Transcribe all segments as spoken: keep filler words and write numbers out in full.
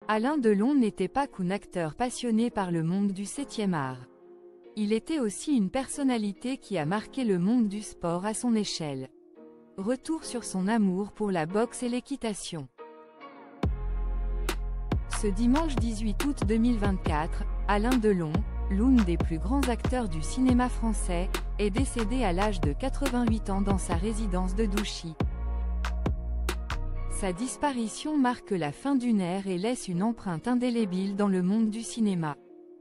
Alain Delon n'était pas qu'un acteur passionné par le monde du septième art. Il était aussi une personnalité qui a marqué le monde du sport à son échelle. Retour sur son amour pour la boxe et l'équitation. Ce dimanche dix-huit août deux mille vingt-quatre, Alain Delon, l'un des plus grands acteurs du cinéma français, est décédé à l'âge de quatre-vingt-huit ans dans sa résidence de Douchy. Sa disparition marque la fin d'une ère et laisse une empreinte indélébile dans le monde du cinéma.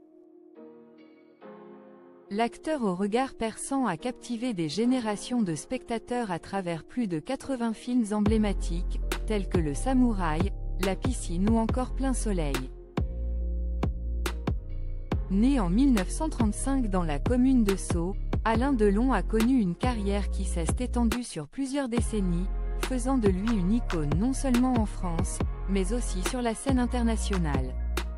L'acteur au regard perçant a captivé des générations de spectateurs à travers plus de quatre-vingts films emblématiques, tels que Le Samouraï, La Piscine ou encore Plein Soleil. Né en mille neuf cent trente-cinq dans la commune de Sceaux, Alain Delon a connu une carrière qui s'est étendue sur plusieurs décennies, faisant de lui une icône non seulement en France, mais aussi sur la scène internationale.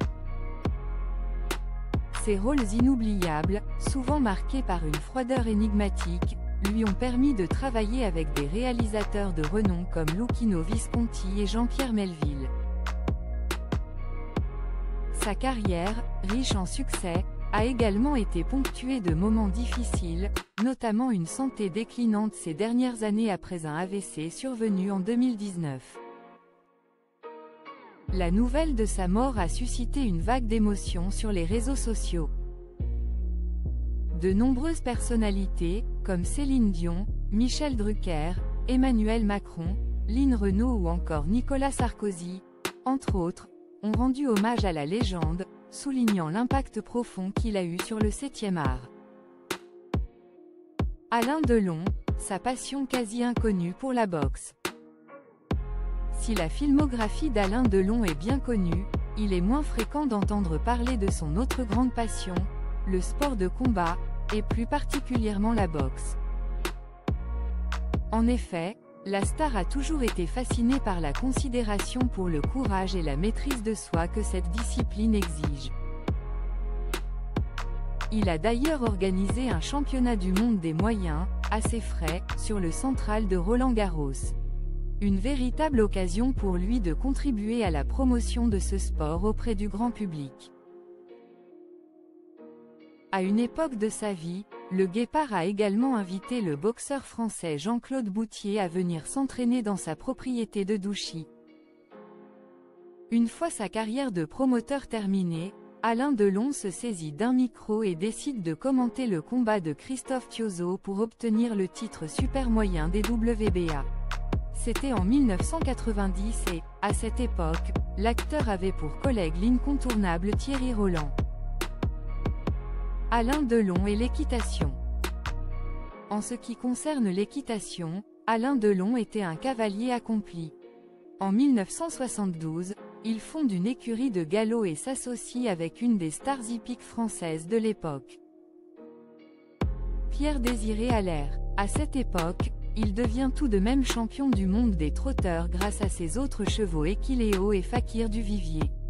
Ses rôles inoubliables, souvent marqués par une froideur énigmatique, lui ont permis de travailler avec des réalisateurs de renom comme Luchino Visconti et Jean-Pierre Melville. Sa carrière, riche en succès, a également été ponctuée de moments difficiles, notamment une santé déclinante ces dernières années après un A V C survenu en deux mille dix-neuf. La nouvelle de sa mort a suscité une vague d'émotions sur les réseaux sociaux. De nombreuses personnalités, comme Céline Dion, Michel Drucker, Emmanuel Macron, Lynn Renaud ou encore Nicolas Sarkozy, entre autres, ont rendu hommage à la légende, soulignant l'impact profond qu'il a eu sur le septième art. Alain Delon, sa passion quasi inconnue pour la boxe. Si la filmographie d'Alain Delon est bien connue, il est moins fréquent d'entendre parler de son autre grande passion, le sport de combat, et plus particulièrement la boxe. En effet, la star a toujours été fascinée par la considération pour le courage et la maîtrise de soi que cette discipline exige. Il a d'ailleurs organisé un championnat du monde des moyens, à ses frais, sur le central de Roland-Garros. Une véritable occasion pour lui de contribuer à la promotion de ce sport auprès du grand public. À une époque de sa vie, le Guépard a également invité le boxeur français Jean-Claude Boutier à venir s'entraîner dans sa propriété de Douchy. Une fois sa carrière de promoteur terminée, Alain Delon se saisit d'un micro et décide de commenter le combat de Christophe Thiozo pour obtenir le titre super moyen des W B A. C'était en mille neuf cent quatre-vingt-dix et, à cette époque, l'acteur avait pour collègue l'incontournable Thierry Roland. Alain Delon et l'équitation. En ce qui concerne l'équitation, Alain Delon était un cavalier accompli. En mille neuf cent soixante-douze, il fonde une écurie de galop et s'associe avec une des stars hippiques françaises de l'époque, Pierre-Désiré Allaire. À cette époque, il devient tout de même champion du monde des trotteurs grâce à ses autres chevaux Equiléo et Fakir du Vivier.